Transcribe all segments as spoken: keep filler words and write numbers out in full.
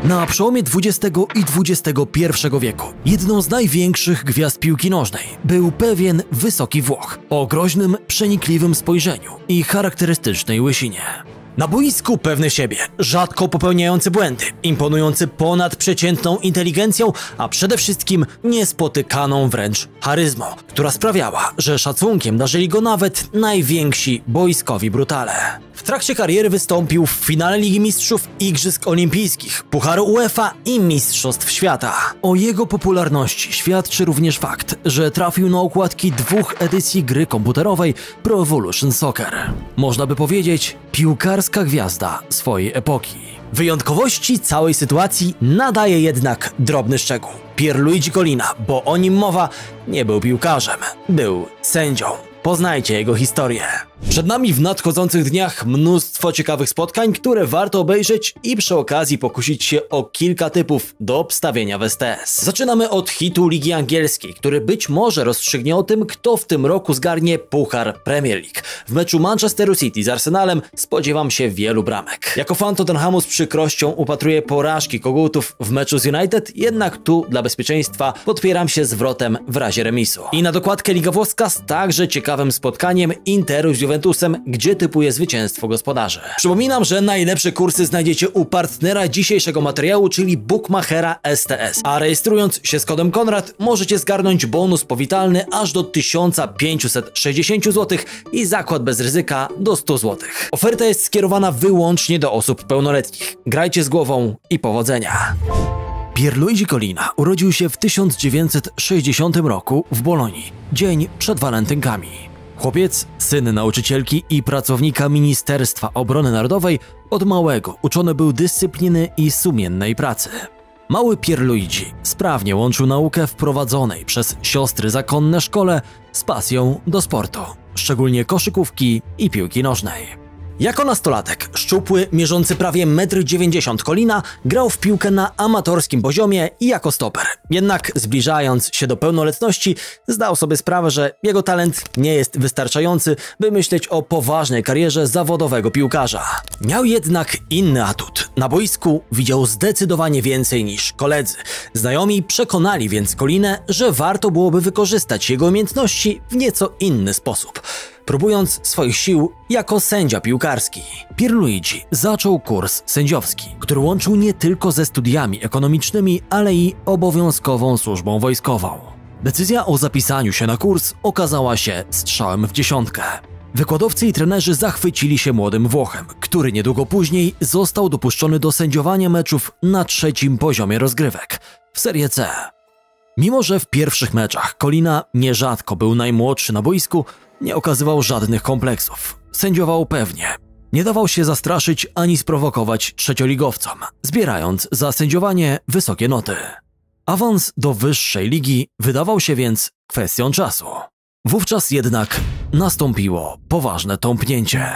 Na przełomie dwudziestego i dwudziestego pierwszego wieku jedną z największych gwiazd piłki nożnej był pewien wysoki Włoch o groźnym, przenikliwym spojrzeniu i charakterystycznej łysinie. Na boisku pewny siebie, rzadko popełniający błędy, imponujący ponadprzeciętną inteligencją, a przede wszystkim niespotykaną wręcz charyzmą, która sprawiała, że szacunkiem darzyli go nawet najwięksi boiskowi brutale. W trakcie kariery wystąpił w finale Ligi Mistrzów, Igrzysk Olimpijskich, Pucharu UEFA i Mistrzostw Świata. O jego popularności świadczy również fakt, że trafił na okładki dwóch edycji gry komputerowej Pro Evolution Soccer. Można by powiedzieć, piłkarska gwiazda swojej epoki. Wyjątkowości całej sytuacji nadaje jednak drobny szczegół. Pierluigi Collina, bo o nim mowa, nie był piłkarzem, był sędzią. Poznajcie jego historię. Przed nami w nadchodzących dniach mnóstwo ciekawych spotkań, które warto obejrzeć i przy okazji pokusić się o kilka typów do obstawienia w S T S. Zaczynamy od hitu Ligi Angielskiej, który być może rozstrzygnie o tym, kto w tym roku zgarnie Puchar Premier League. W meczu Manchesteru City z Arsenalem spodziewam się wielu bramek. Jako fan Tottenhamu z przykrością upatruję porażki kogutów w meczu z United, jednak tu dla bezpieczeństwa podpieram się zwrotem w razie remisu. I na dokładkę Liga Włoska z także ciekawym spotkaniem Interu z Juventusem, gdzie typuje zwycięstwo gospodarzy. Przypominam, że najlepsze kursy znajdziecie u partnera dzisiejszego materiału, czyli Bookmachera S T S. A rejestrując się z kodem Konrad możecie zgarnąć bonus powitalny aż do tysiąc pięćset sześćdziesiąt złotych i zakład bez ryzyka do stu złotych. Oferta jest skierowana wyłącznie do osób pełnoletnich. Grajcie z głową i powodzenia! Pierluigi Collina urodził się w tysiąc dziewięćset sześćdziesiątym roku w Bolonii, dzień przed walentynkami. Chłopiec, syn nauczycielki i pracownika Ministerstwa Obrony Narodowej, od małego uczony był dyscypliny i sumiennej pracy. Mały Pierluigi sprawnie łączył naukę w prowadzonej przez siostry zakonne szkole z pasją do sportu, szczególnie koszykówki i piłki nożnej. Jako nastolatek, szczupły, mierzący prawie metr dziewięćdziesiąt Collina grał w piłkę na amatorskim poziomie i jako stoper. Jednak zbliżając się do pełnoletności, zdał sobie sprawę, że jego talent nie jest wystarczający, by myśleć o poważnej karierze zawodowego piłkarza. Miał jednak inny atut. Na boisku widział zdecydowanie więcej niż koledzy. Znajomi przekonali więc Collinę, że warto byłoby wykorzystać jego umiejętności w nieco inny sposób, próbując swoich sił jako sędzia piłkarski. Pierluigi zaczął kurs sędziowski, który łączył nie tylko ze studiami ekonomicznymi, ale i obowiązkową służbą wojskową. Decyzja o zapisaniu się na kurs okazała się strzałem w dziesiątkę. Wykładowcy i trenerzy zachwycili się młodym Włochem, który niedługo później został dopuszczony do sędziowania meczów na trzecim poziomie rozgrywek w Serie C. Mimo że w pierwszych meczach Collina nierzadko był najmłodszy na boisku, nie okazywał żadnych kompleksów. Sędziował pewnie. Nie dawał się zastraszyć ani sprowokować trzecioligowcom, zbierając za sędziowanie wysokie noty. Awans do wyższej ligi wydawał się więc kwestią czasu. Wówczas jednak nastąpiło poważne tąpnięcie.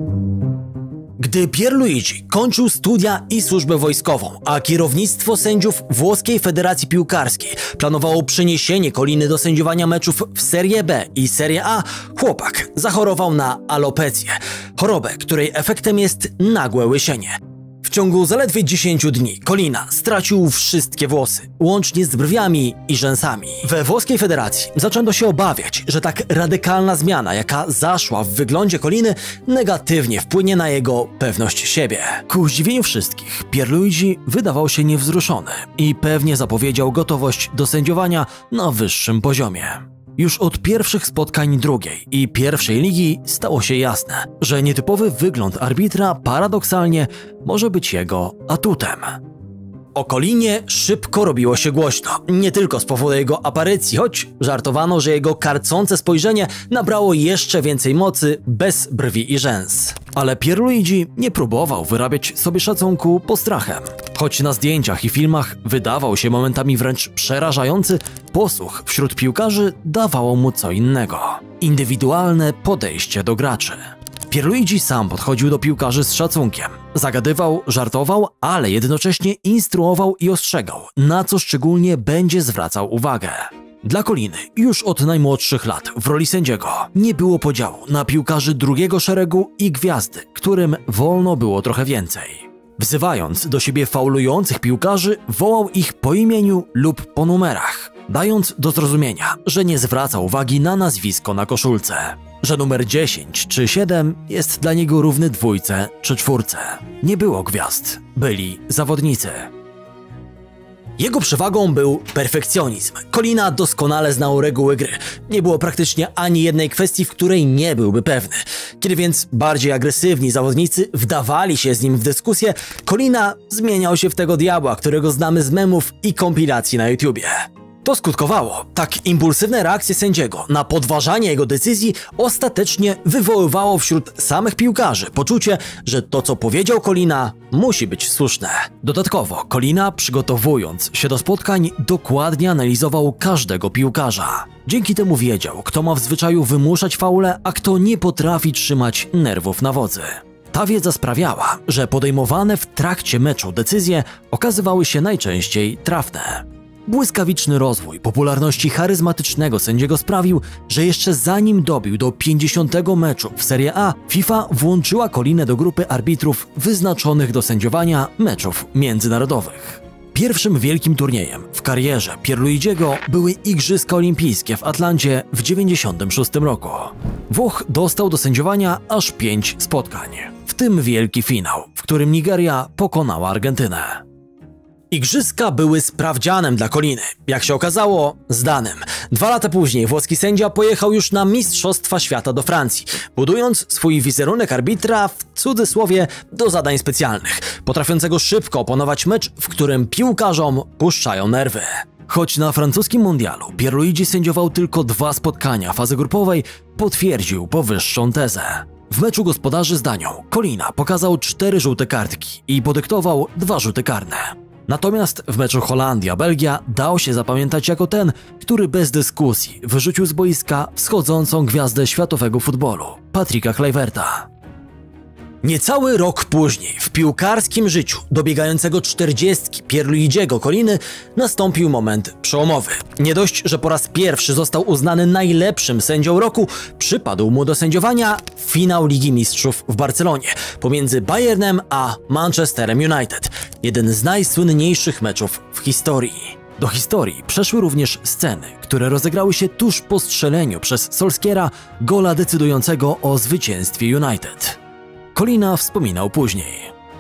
Gdy Pierluigi kończył studia i służbę wojskową, a kierownictwo sędziów Włoskiej Federacji Piłkarskiej planowało przeniesienie Colliny do sędziowania meczów w Serie B i Serie A, chłopak zachorował na alopecję, chorobę, której efektem jest nagłe łysienie. W ciągu zaledwie dziesięciu dni Collina stracił wszystkie włosy, łącznie z brwiami i rzęsami. We włoskiej federacji zaczęto się obawiać, że tak radykalna zmiana, jaka zaszła w wyglądzie Colliny, negatywnie wpłynie na jego pewność siebie. Ku zdziwieniu wszystkich, Pierluigi wydawał się niewzruszony i pewnie zapowiedział gotowość do sędziowania na wyższym poziomie. Już od pierwszych spotkań drugiej i pierwszej ligi stało się jasne, że nietypowy wygląd arbitra paradoksalnie może być jego atutem. O Collinie szybko robiło się głośno, nie tylko z powodu jego aparycji, choć żartowano, że jego karcące spojrzenie nabrało jeszcze więcej mocy bez brwi i rzęs. Ale Pierluigi nie próbował wyrabiać sobie szacunku postrachem. Choć na zdjęciach i filmach wydawał się momentami wręcz przerażający, posłuch wśród piłkarzy dawało mu co innego. Indywidualne podejście do graczy. Pierluigi sam podchodził do piłkarzy z szacunkiem. Zagadywał, żartował, ale jednocześnie instruował i ostrzegał, na co szczególnie będzie zwracał uwagę. Dla Colliny już od najmłodszych lat w roli sędziego nie było podziału na piłkarzy drugiego szeregu i gwiazdy, którym wolno było trochę więcej. Wzywając do siebie faulujących piłkarzy, wołał ich po imieniu lub po numerach, dając do zrozumienia, że nie zwraca uwagi na nazwisko na koszulce, że numer dziesięć czy siedem jest dla niego równy dwójce czy czwórce. Nie było gwiazd, byli zawodnicy. Jego przewagą był perfekcjonizm. Colina doskonale znał reguły gry. Nie było praktycznie ani jednej kwestii, w której nie byłby pewny. Kiedy więc bardziej agresywni zawodnicy wdawali się z nim w dyskusję, Colina zmieniał się w tego diabła, którego znamy z memów i kompilacji na YouTubie. To skutkowało. Tak impulsywne reakcje sędziego na podważanie jego decyzji ostatecznie wywoływało wśród samych piłkarzy poczucie, że to, co powiedział Colina, musi być słuszne. Dodatkowo Colina, przygotowując się do spotkań, dokładnie analizował każdego piłkarza. Dzięki temu wiedział, kto ma w zwyczaju wymuszać faule, a kto nie potrafi trzymać nerwów na wodzy. Ta wiedza sprawiała, że podejmowane w trakcie meczu decyzje okazywały się najczęściej trafne. Błyskawiczny rozwój popularności charyzmatycznego sędziego sprawił, że jeszcze zanim dobił do pięćdziesiątego meczu w Serie A, FIFA włączyła Colinę do grupy arbitrów wyznaczonych do sędziowania meczów międzynarodowych. Pierwszym wielkim turniejem w karierze Pierluigiego były Igrzyska Olimpijskie w Atlancie w dziewięćdziesiątym szóstym roku. Włoch dostał do sędziowania aż pięć spotkań, w tym wielki finał, w którym Nigeria pokonała Argentynę. Igrzyska były sprawdzianem dla Coliny. Jak się okazało, zdanym. Dwa lata później włoski sędzia pojechał już na Mistrzostwa Świata do Francji, budując swój wizerunek arbitra w cudzysłowie do zadań specjalnych, potrafiącego szybko opanować mecz, w którym piłkarzom puszczają nerwy. Choć na francuskim mundialu Pierluigi sędziował tylko dwa spotkania fazy grupowej, potwierdził powyższą tezę. W meczu gospodarzy z Danią Colina pokazał cztery żółte kartki i podyktował dwa rzuty karne. Natomiast w meczu Holandia-Belgia dał się zapamiętać jako ten, który bez dyskusji wyrzucił z boiska wschodzącą gwiazdę światowego futbolu, Patricka Kluiverta. Niecały rok później, w piłkarskim życiu dobiegającego czterdziestki Pierluigiego Coliny nastąpił moment przełomowy. Nie dość, że po raz pierwszy został uznany najlepszym sędzią roku, przypadł mu do sędziowania finał Ligi Mistrzów w Barcelonie pomiędzy Bayernem a Manchesterem United. Jeden z najsłynniejszych meczów w historii. Do historii przeszły również sceny, które rozegrały się tuż po strzeleniu przez Solskiera gola decydującego o zwycięstwie United. Colina wspominał później.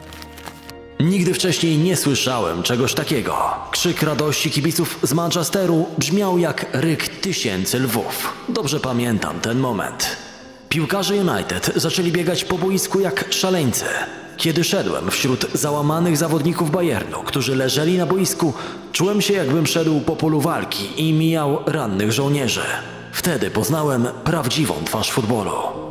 Nigdy wcześniej nie słyszałem czegoś takiego. Krzyk radości kibiców z Manchesteru brzmiał jak ryk tysięcy lwów. Dobrze pamiętam ten moment. Piłkarze United zaczęli biegać po boisku jak szaleńcy. Kiedy szedłem wśród załamanych zawodników Bayernu, którzy leżeli na boisku, czułem się, jakbym szedł po polu walki i mijał rannych żołnierzy. Wtedy poznałem prawdziwą twarz futbolu.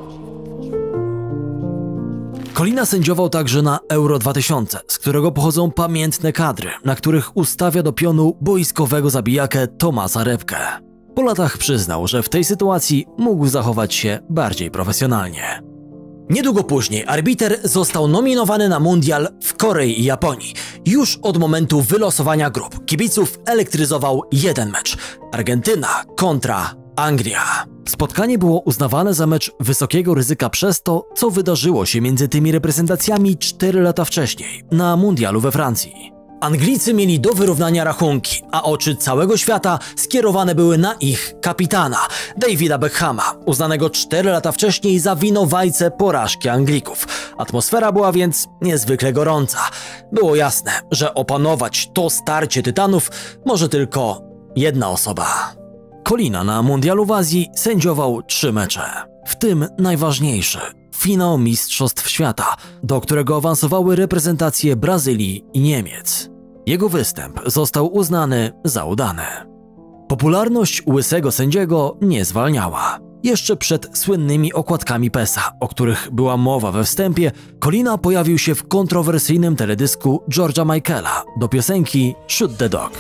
Colina sędziował także na Euro dwa tysiące, z którego pochodzą pamiętne kadry, na których ustawia do pionu boiskowego zabijakę Thomasa Repkę. Po latach przyznał, że w tej sytuacji mógł zachować się bardziej profesjonalnie. Niedługo później arbiter został nominowany na mundial w Korei i Japonii. Już od momentu wylosowania grup kibiców elektryzował jeden mecz – Argentyna kontra Anglia. Spotkanie było uznawane za mecz wysokiego ryzyka przez to, co wydarzyło się między tymi reprezentacjami cztery lata wcześniej, na mundialu we Francji. Anglicy mieli do wyrównania rachunki, a oczy całego świata skierowane były na ich kapitana, Davida Beckhama, uznanego cztery lata wcześniej za winowajcę porażki Anglików. Atmosfera była więc niezwykle gorąca. Było jasne, że opanować to starcie tytanów może tylko jedna osoba. Colina na mundialu w Azji sędziował trzy mecze, w tym najważniejszy – finał Mistrzostw Świata, do którego awansowały reprezentacje Brazylii i Niemiec. Jego występ został uznany za udany. Popularność łysego sędziego nie zwalniała. Jeszcze przed słynnymi okładkami PESA, o których była mowa we wstępie, Colina pojawił się w kontrowersyjnym teledysku George'a Michaela do piosenki Shoot the Dog.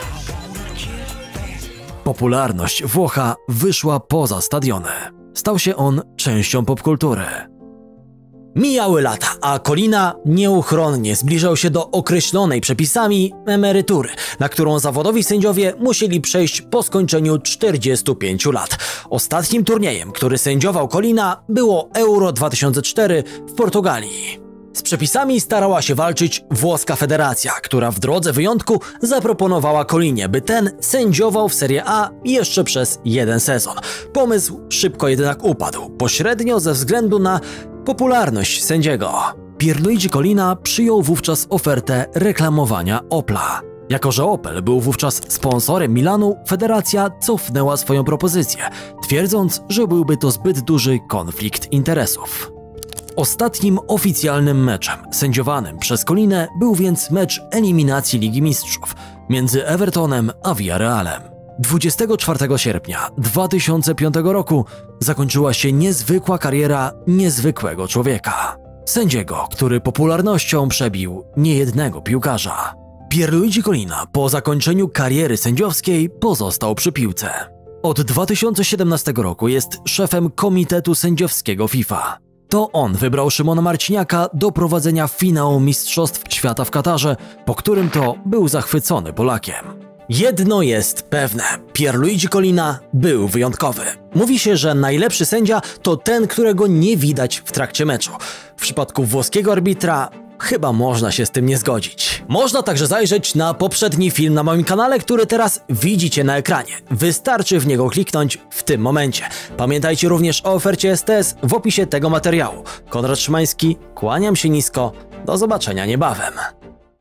Popularność Włocha wyszła poza stadiony. Stał się on częścią popkultury. Mijały lata, a Colina nieuchronnie zbliżał się do określonej przepisami emerytury, na którą zawodowi sędziowie musieli przejść po skończeniu czterdziestu pięciu lat. Ostatnim turniejem, który sędziował Colina, było Euro dwa tysiące cztery w Portugalii. Z przepisami starała się walczyć włoska federacja, która w drodze wyjątku zaproponowała Colinie, by ten sędziował w Serie A jeszcze przez jeden sezon. Pomysł szybko jednak upadł, pośrednio ze względu na popularność sędziego. Pierluigi Collina przyjął wówczas ofertę reklamowania Opla. Jako że Opel był wówczas sponsorem Milanu, federacja cofnęła swoją propozycję, twierdząc, że byłby to zbyt duży konflikt interesów. Ostatnim oficjalnym meczem sędziowanym przez Collinę był więc mecz eliminacji Ligi Mistrzów między Evertonem a Villarrealem. dwudziestego czwartego sierpnia dwa tysiące piątego roku zakończyła się niezwykła kariera niezwykłego człowieka. Sędziego, który popularnością przebił niejednego piłkarza. Pierluigi Collina po zakończeniu kariery sędziowskiej pozostał przy piłce. Od dwa tysiące siedemnastego roku jest szefem Komitetu Sędziowskiego FIFA. To on wybrał Szymona Marciniaka do prowadzenia finału Mistrzostw Świata w Katarze, po którym to był zachwycony Polakiem. Jedno jest pewne, Pierluigi Collina był wyjątkowy. Mówi się, że najlepszy sędzia to ten, którego nie widać w trakcie meczu. W przypadku włoskiego arbitra chyba można się z tym nie zgodzić. Można także zajrzeć na poprzedni film na moim kanale, który teraz widzicie na ekranie. Wystarczy w niego kliknąć w tym momencie. Pamiętajcie również o ofercie S T S w opisie tego materiału. Konrad Szymański, kłaniam się nisko, do zobaczenia niebawem.